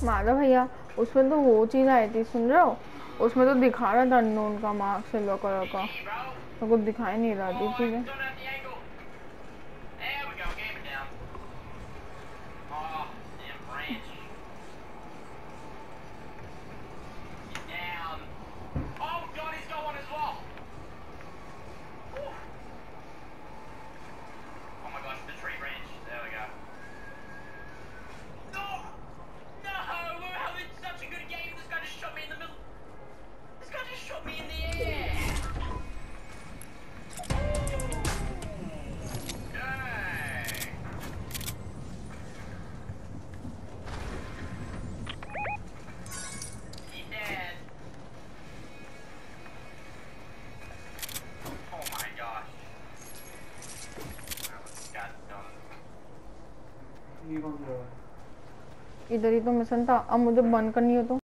माधव भैया, उसमें तो वो चीज़ आई थी, सुन रहे हो? उसमें तो दिखा रहा था अननोन का मार्क सिल्वर कलर का, तो कुछ दिखाई नहीं रहा थी चीज़ें। इधर ही तो मिशन था, अब मुझे बंद करनी हो तो